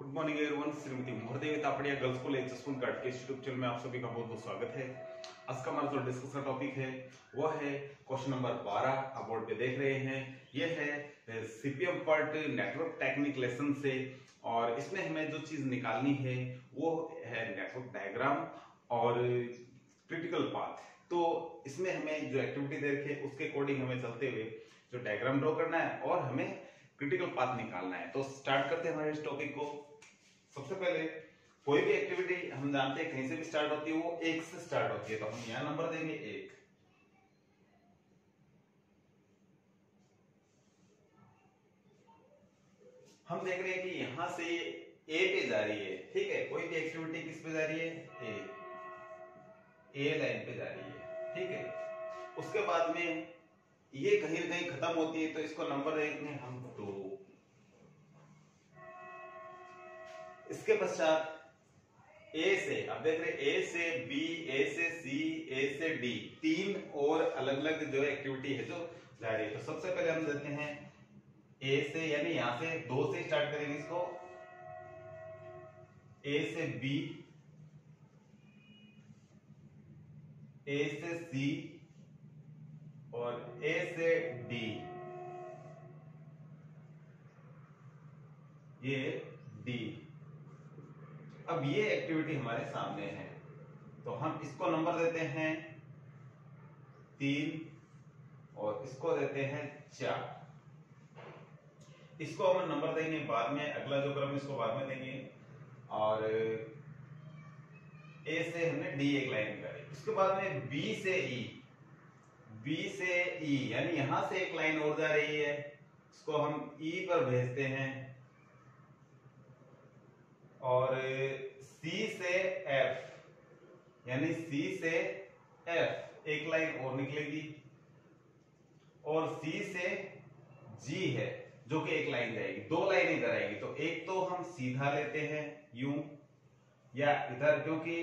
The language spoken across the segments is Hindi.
Good morning everyone. Shrimati Mohardevi Taparia girls school HS का यूट्यूब चैनल में आप सभी का बहुत बहुत स्वागत है। आज का हमारा जो डिस्कशन टॉपिक है वो है क्वेश्चन नंबर 12। आप बोर्ड पे देख रहे हैं, ये है CPM part network technique lesson से, और इसमें हमें जो चीज निकालनी है वो है नेटवर्क डायग्राम और क्रिटिकल पाथ। तो इसमें हमें जो एक्टिविटी दे रखी है उसके अकॉर्डिंग हमें चलते हुए जो डायग्राम ड्रॉ करना है और हमें क्रिटिकल पाथ निकालना है। तो स्टार्ट करते हैं हमारे इस टॉपिक को। सबसे पहले कोई भी एक्टिविटी हम जानते हैं कहीं से भी स्टार्ट होती है, वो एक से स्टार्ट होती है, तो हम यहां नंबर देंगे एक। हम देख रहे हैं कि यहां से ए पे जा रही है, ठीक है। कोई भी एक्टिविटी किस पे जा रही है? ए लाइन पे जा रही है, ठीक है। उसके बाद में ये कहीं ना कहीं खत्म होती है, तो इसको नंबर देंगे हम 2। इसके पश्चात ए से, अब देख रहे ए से बी, ए से सी, ए से डी, तीन और अलग अलग जो एक्टिविटी है जो जा रही है। तो सबसे पहले हम देते हैं ए से, यानी यहां से 2 से स्टार्ट करेंगे इसको। ए से बी, ए से सी और ए से डी, ये डी। अब ये एक्टिविटी हमारे सामने है, तो हम इसको नंबर देते हैं 3 और इसको देते हैं 4। इसको हम नंबर देंगे बाद में, अगला जो क्रम इसको बाद में देंगे। और ए से हमने डी एक लाइन निकाली। उसके बाद में बी से ई, बी से ई यानी यहां से एक लाइन और जा रही है, इसको हम ई पर भेजते हैं। और सी से एफ, यानी सी से एफ एक लाइन और निकलेगी। और सी से जी है जो कि एक लाइन जाएगी, 2 लाइन इधर आएगी। तो एक तो हम सीधा लेते हैं यूं या इधर, क्योंकि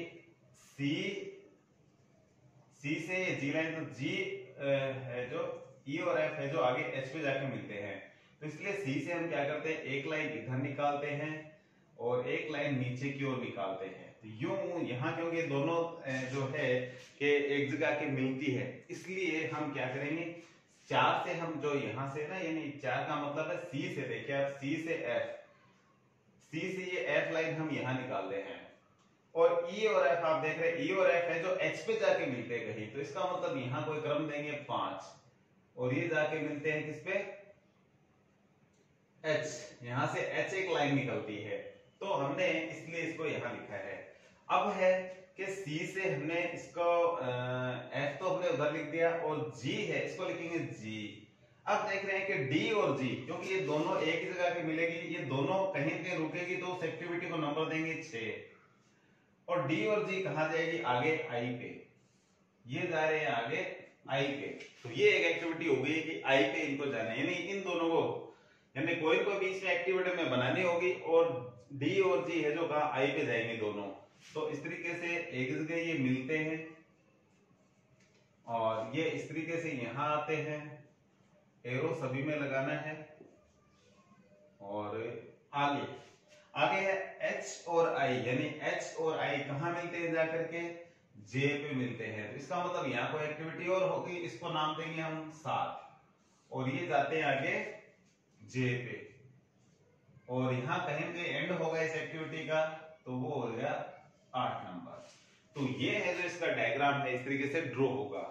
सी से जी लाइन, तो जी है जो ई और एफ है जो आगे एच पे जाके मिलते हैं। तो इसलिए सी से हम क्या करते हैं, एक लाइन इधर निकालते हैं और एक लाइन नीचे की ओर निकालते हैं। तो यूं यहां क्योंकि दोनों जो है कि एक जगह के मिलती है, इसलिए हम क्या करेंगे, 4 से हम जो यहां से ना, यानी 4 का मतलब है सी से, देखिए आप सी से एफ, सी से ये एफ लाइन हम यहां निकाल रहे हैं। और ई और एफ आप देख रहे हैं, ई और एफ है जो एच पे जाके मिलते हैं कहीं, तो इसका मतलब यहां कोई क्रम देंगे 5 और ये जाके मिलते हैं किस पे, एच। यहां से एच एक लाइन निकलती है, तो हमने इसलिए इसको यहां लिखा है। अब है कि सी से हमने इसको एफ तो हमने उधर लिख दिया, और जी है इसको लिखेंगे जी। अब देख रहे हैं कि डी और जी, क्योंकि ये दोनों एक ही जगह पे मिलेगी, ये दोनों कहीं कहीं रुकेगी, तो उस एक्टिविटी को नंबर देंगे 6। और डी और जी कहां जाएगी, आगे आई पे, ये जा रहे हैं आगे आई पे। तो ये एक एक्टिविटी हो गई कि आई पे इनको जाना है, यानी इन दोनों को, यानी कोई बीच में एक्टिविटी में बनानी होगी, और डी और जी है जो कहा आई पे जाएंगे दोनों। तो इस तरीके से एक जगह ये मिलते हैं और ये इस तरीके से यहां आते हैं, एरो सभी में लगाना है। और आगे है एच और आई, यानी एच और आई कहां मिलते हैं, जाकर के जे पे मिलते हैं। तो इसका मतलब यहां कोई एक्टिविटी और होगी, इसको नाम देंगे हम 7, और ये जाते हैं आगे जे पे। और यहां कहीं पे एंड होगा इस एक्टिविटी का, तो वो हो गया 8 नंबर। तो ये है जो इसका डायग्राम है, इस तरीके से ड्रॉ होगा।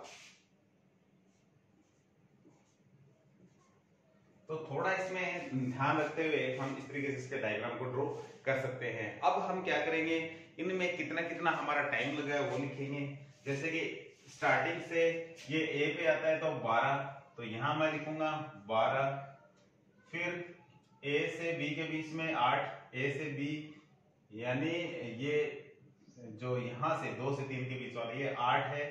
तो थोड़ा इसमें ध्यान रखते हुए हम इस तरीके से इसके डायग्राम को ड्रॉ कर सकते हैं। अब हम क्या करेंगे, इनमें कितना कितना हमारा टाइम लगा है वो लिखेंगे। जैसे कि स्टार्टिंग से ये ए पे आता है तो 12, तो यहां मैं लिखूंगा 12। फिर ए से बी के बीच में 8, ए से बी, यानी ये जो यहां से 2 से 3 के बीच वाला ये 8 है।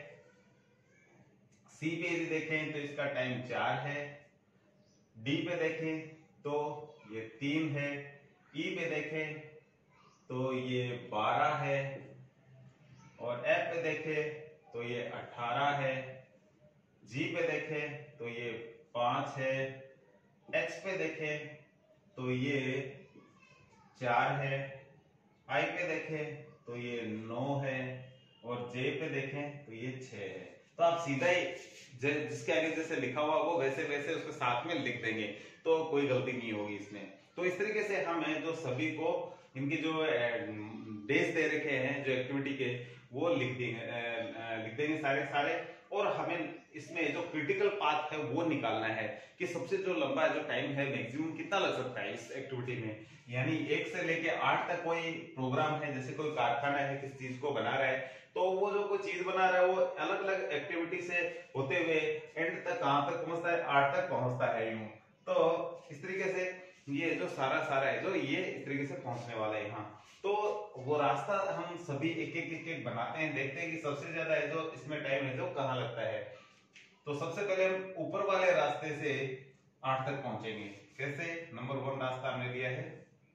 सी पे यदि देखें तो इसका टाइम 4 है। डी पे देखें तो ये 3 है। ई पे देखें तो ये 12 है। और एफ पे देखें तो ये 18 है। जी पे देखें तो ये 5 है। एच पे देखें तो ये 4 है, आई पे देखें तो ये 9 है, और जे पे देखें तो ये 6 है। तो आप सीधा ही जिसके आगे जैसे लिखा हुआ वो वैसे वैसे उसके साथ में लिख देंगे, तो कोई गलती नहीं होगी इसमें। तो इस तरीके से हमें जो सभी को इनकी जो डेज दे रखे हैं जो एक्टिविटी के, वो लिख देंगे सारे सारे। और हमें इसमें जो क्रिटिकल पाथ है वो निकालना है कि सबसे जो लंबा जो टाइम है मैक्सिमम कितना लग सकता है इस एक्टिविटी में। यानी 1 से लेके 8 तक कोई प्रोग्राम है, जैसे कोई कारखाना है किस चीज को बना रहा है, तो वो जो कोई चीज बना रहा है वो अलग अलग एक्टिविटी से होते हुए एंड तक कहां तक पहुंचता है, 8 तक पहुंचता है यूं। तो इस तरीके से ये जो सारा है जो ये इस तरीके से पहुंचने वाला है यहाँ। तो वो रास्ता हम सभी एक एक बनाते हैं, देखते हैं कि सबसे ज्यादा है जो इसमें टाइम है जो कहाँ लगता है। तो सबसे पहले हम ऊपर वाले रास्ते से 8 तक पहुंचेंगे। कैसे? नंबर 1 रास्ता हमने लिया है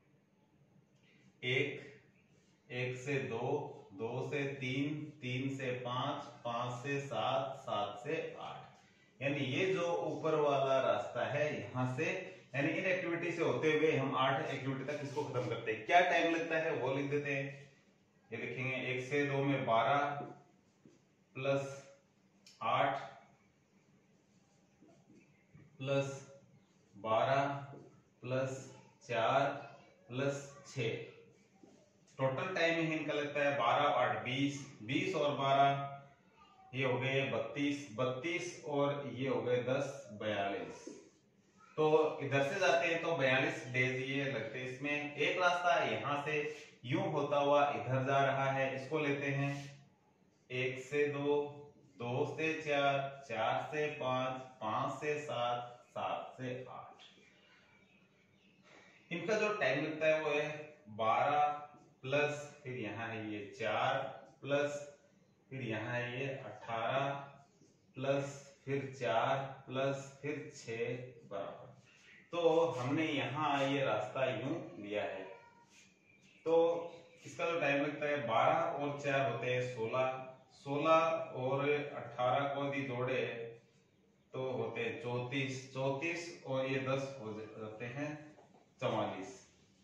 1, 1 से 2, 2 से 3, 3 से 5, 5 से 7, 7 से 8। यानी ये जो ऊपर वाला रास्ता है यहाँ से, यानी इन एक्टिविटी से होते हुए हम 8 एक्टिविटी तक इसको खत्म करते हैं। क्या टाइम लगता है वो लिख देते हैं। ये लिखेंगे 1 से 2 में 12 plus 8 plus 12 plus 4 plus 6। Total time इनका लगता है 12 8 20, 20 और 12 ये हो गए 32, 32 और ये हो गए 10 42। तो इधर से जाते हैं तो 42 डेज ये लगते हैं इसमें। एक रास्ता यहाँ से यूं होता हुआ इधर जा रहा है, इसको लेते हैं 1 से 2, 2 से 4, 4 से 5, 5 से 7, 7 से 8। इनका जो टाइम लगता है वो है 12 प्लस फिर यहाँ है ये 4 प्लस फिर यहाँ है ये 18 प्लस फिर 4 प्लस फिर 6 बराबर। तो हमने यहाँ ये रास्ता यूं लिया है। तो इसका जो टाइम लगता है 12 और 4 होते हैं 16, 16 और 18 को यदि जोड़े तो होते हैं 34, 34 और ये 10 हो जाते हैं 44।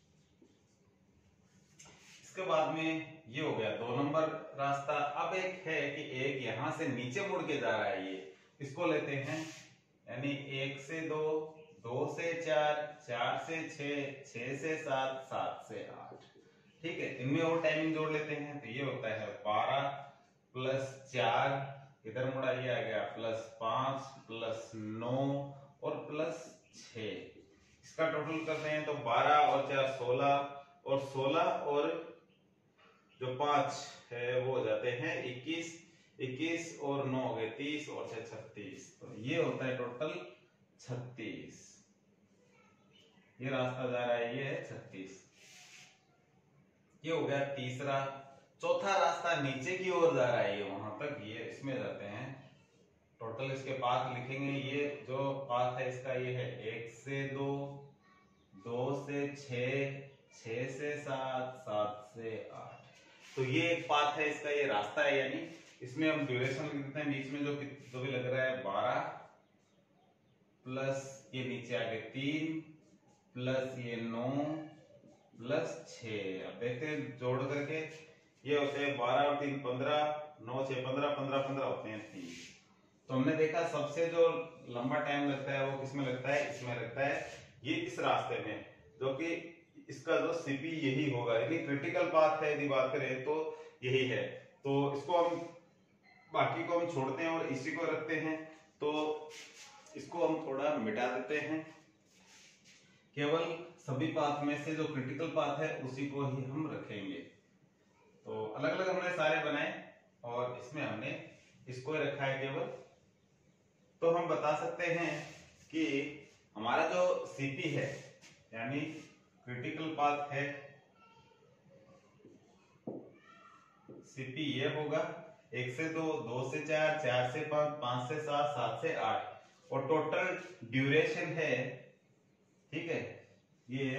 इसके बाद में ये हो गया 2 नंबर रास्ता। अब एक है कि एक यहाँ से नीचे मुड़ के जा रहा है, ये इसको लेते हैं। यानी 1 से 2, 2 से 4, 4 से 6, 6 से 7, 7 से 8। ठीक है, इनमें और टाइमिंग जोड़ लेते हैं। तो ये होता है 12 प्लस 4, इधर मुड़ा ये आ गया प्लस 5 प्लस 9 और प्लस 6। इसका टोटल करते हैं तो 12 और 4 16 और 16 और जो 5 है वो हो जाते हैं 21, 21 और 9 हो गए 30 और 6 36। तो ये होता है टोटल 36। ये रास्ता जा रहा है, ये है 36। ये हो गया तीसरा। चौथा रास्ता नीचे की ओर जा रहा है, ये वहां तक, ये इसमें जाते हैं। टोटल इसके पाथ लिखेंगे। ये जो पाथ है इसका ये है 1 से 2, 2 से 6, 6 से 7, 7 से 8। तो ये एक पाथ है इसका, ये रास्ता है। यानी इसमें हम ड्यूरेशन लिख देते हैं। बीच में जो भी लग रहा है 12 प्लस ये नीचे आगे 3 प्लस ये 9 प्लस 6। अब देखते हैं जोड़ करके, ये होते हैं 12 और 3 15, 9 6 15, 15 15 होते हैं 30। तो हमने देखा सबसे जो लंबा टाइम लगता है वो किसमें लगता है, इसमें लगता है। ये इस रास्ते में, जो कि इसका जो सीपी यही होगा। यानी क्रिटिकल पाथ है यदि बात करें तो यही है। तो इसको हम बाकी को हम छोड़ते हैं और इसी को रखते हैं। तो इसको हम थोड़ा मिटा देते हैं। केवल सभी पाथ में से जो क्रिटिकल पाथ है उसी को ही हम रखेंगे। तो अलग अलग हमने सारे बनाए और इसमें हमने इसको ही रखा है केवल। तो हम बता सकते हैं कि हमारा जो सीपी है यानी क्रिटिकल पाथ है, सीपी ये होगा 1 से 2, 2 से 4, 4 से 5, 5 से 7, 7 से 8 और टोटल ड्यूरेशन है, ठीक है, ये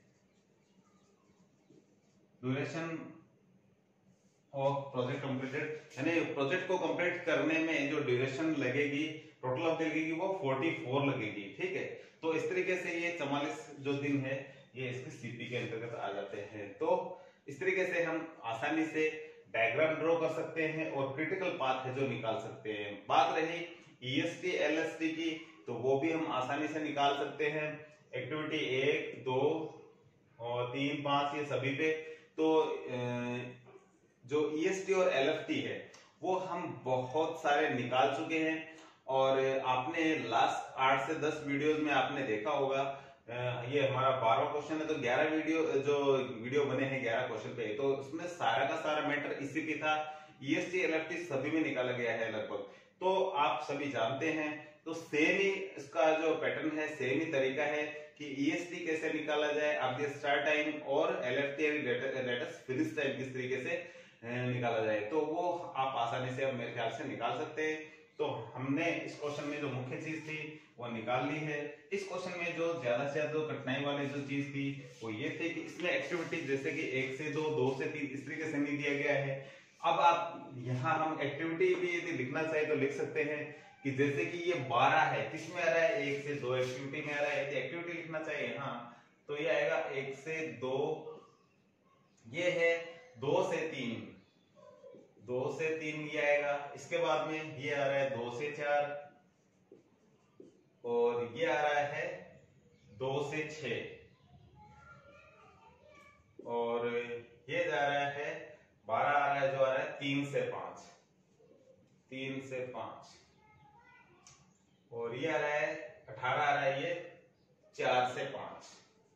ड्यूरेशन ऑफ प्रोजेक्ट कंप्लीटेड, यानी प्रोजेक्ट को कंप्लीट करने में जो ड्यूरेशन लगेगी टोटल अवधि लगेगी वो 44 लगेगी। ठीक है, तो इस तरीके से ये 44 जो दिन है ये इसके सीपी के अंतर्गत आ जाते हैं। तो इस तरीके से हम आसानी से डायग्राम ड्रॉ कर सकते हैं और क्रिटिकल पाथ है जो निकाल सकते हैं। बात रही ईएसटी एलएसटी की, तो वो भी हम आसानी से निकाल सकते हैं। एक्टिविटी 1, 2 और 3, 5 ये सभी पे। तो जो ईएसटी और एलएफटी है वो हम बहुत सारे निकाल चुके हैं और आपने लास्ट 8 से 10 वीडियोस में आपने देखा होगा। ये हमारा 12वां क्वेश्चन है, तो 11 वीडियो बने हैं 11 क्वेश्चन पे, तो उसमें सारा का सारा मैटर इसी पे था। ईएसटी एलएफटी सभी में निकाला गया है लगभग, तो आप सभी जानते हैं। तो सेम ही इसका जो पैटर्न है, सेम ही तरीका है कि ईएसटी कैसे निकाला जाए, आपके स्टार्ट टाइम, और एलएफटी लेटेस्ट फिनिश टाइम किस तरीके से निकाला जाए, तो वो आप आसानी से अब मेरे ख्याल से निकाल सकते हैं। तो हमने इस क्वेश्चन में जो मुख्य चीज थी वो निकाल ली है। इस क्वेश्चन में जो ज्यादा से ज्यादा कठिनाई वाली जो चीज थी वो ये थी कि इसमें एक्टिविटी जैसे कि 1 से 2, 2 से 3 इस तरीके से नहीं दिया गया है। अब आप यहाँ हम एक्टिविटी भी यदि लिखना चाहे तो लिख सकते हैं कि जैसे कि ये 12 है, किस में आ रहा है, 1 से 2 एक्टिविटी में आ रहा है। यदि एक्टिविटी लिखना चाहिए हाँ तो ये आएगा 1 से 2, ये है 2 से 3, 2 से 3 ये आएगा। इसके बाद में ये आ रहा है 2 से 4, और ये आ रहा है 2 से 6, और ये जा रहा है 12 आ रहा है, जो आ रहा है 3 से 5, 3 से 5, और ये आ रहा है 18 आ रहा है, ये 4 से 5,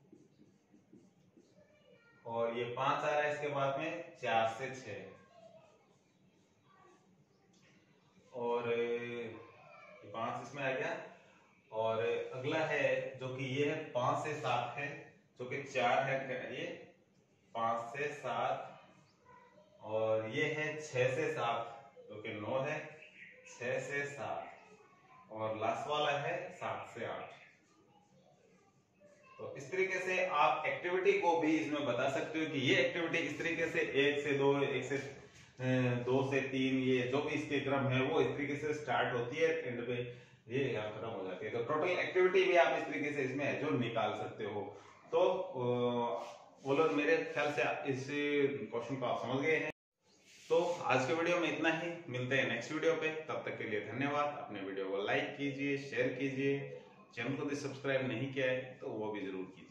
और ये 5 आ रहा है इसके बाद में 4 से 6, और 5 इसमें आ गया। और अगला है जो कि ये है 5 से 7 है, जो कि 4 है, ये 5 से 7, और ये है 6 से 7 जो कि 9 है, 6 से 7, और लास्ट वाला है 7 से 8। तो इस तरीके से आप एक्टिविटी को भी इसमें बता सकते हो कि ये एक्टिविटी इस तरीके से 1 से 2, 1 से 2 से 3, ये जो भी इसके क्रम है वो इस तरीके से स्टार्ट होती है, एंड पे ये यहाँ खत्म हो जाती है। तो टोटल एक्टिविटी भी आप इस तरीके से इसमें जो निकाल सकते हो। तो वो लोग मेरे ख्याल से इस क्वेश्चन को आप समझ गए हैं। तो आज के वीडियो में इतना ही, मिलते हैं नेक्स्ट वीडियो पे, तब तक के लिए धन्यवाद। अपने वीडियो को लाइक कीजिए, शेयर कीजिए, चैनल को भी सब्सक्राइब नहीं किया है तो वो भी जरूर कीजिए।